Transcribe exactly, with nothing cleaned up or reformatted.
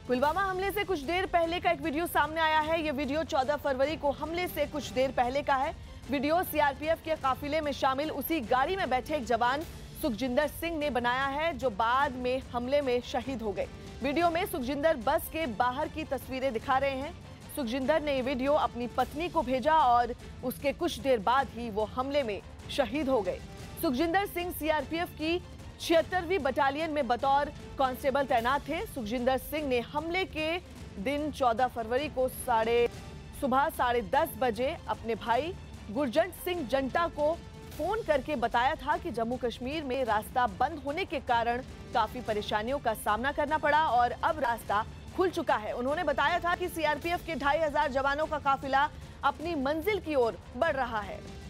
पुलवामा हमले से कुछ देर पहले का एक वीडियो सामने आया है। ये वीडियो चौदह फरवरी को हमले से कुछ देर पहले का है। वीडियो सीआरपीएफ के काफिले में शामिल उसी गाड़ी में बैठे एक जवान सुखजिंदर सिंह ने बनाया है, जो बाद में हमले में शहीद हो गए। वीडियो में सुखजिंदर बस के बाहर की तस्वीरें दिखा रहे हैं। सुखजिंदर ने ये वीडियो अपनी पत्नी को भेजा और उसके कुछ देर बाद ही वो हमले में शहीद हो गए। सुखजिंदर सिंह सीआरपीएफ की छिहत्तरवीं बटालियन में बतौर कांस्टेबल तैनात थे। सुखजिंदर सिंह ने हमले के दिन चौदह फरवरी को साढ़े सुबह साढ़े दस बजे अपने भाई गुरजंट सिंह जंटा को फोन करके बताया था कि जम्मू कश्मीर में रास्ता बंद होने के कारण काफी परेशानियों का सामना करना पड़ा और अब रास्ता खुल चुका है। उन्होंने बताया था कि सीआरपीएफ के ढाई हजार जवानों का काफिला अपनी मंजिल की ओर बढ़ रहा है।